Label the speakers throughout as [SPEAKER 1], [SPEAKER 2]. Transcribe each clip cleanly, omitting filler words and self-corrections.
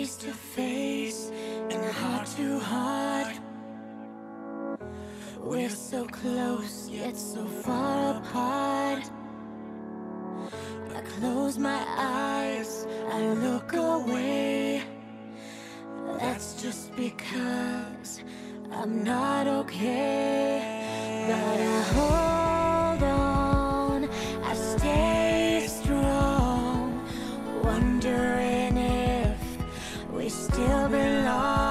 [SPEAKER 1] face to face and heart to heart. We're so close yet so far apart. I close my eyes, I look away. That's just because I'm not okay. But I hold on, I stay strong, wondering if we still belong.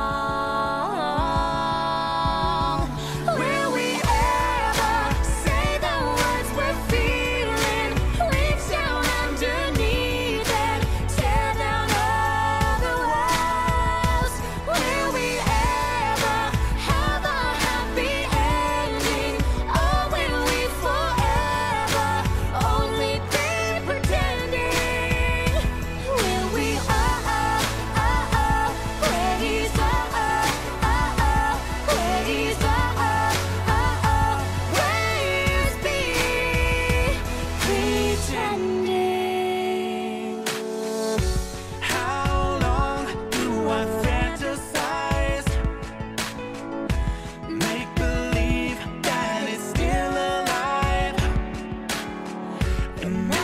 [SPEAKER 1] Will we ever say the words we're feeling? Reach down underneath and tear down all the walls. Will we ever have a happy ending? Or will we forever only be pretending? Will we raise be pretending?
[SPEAKER 2] How long do I fantasize? Make believe that it's still alive. And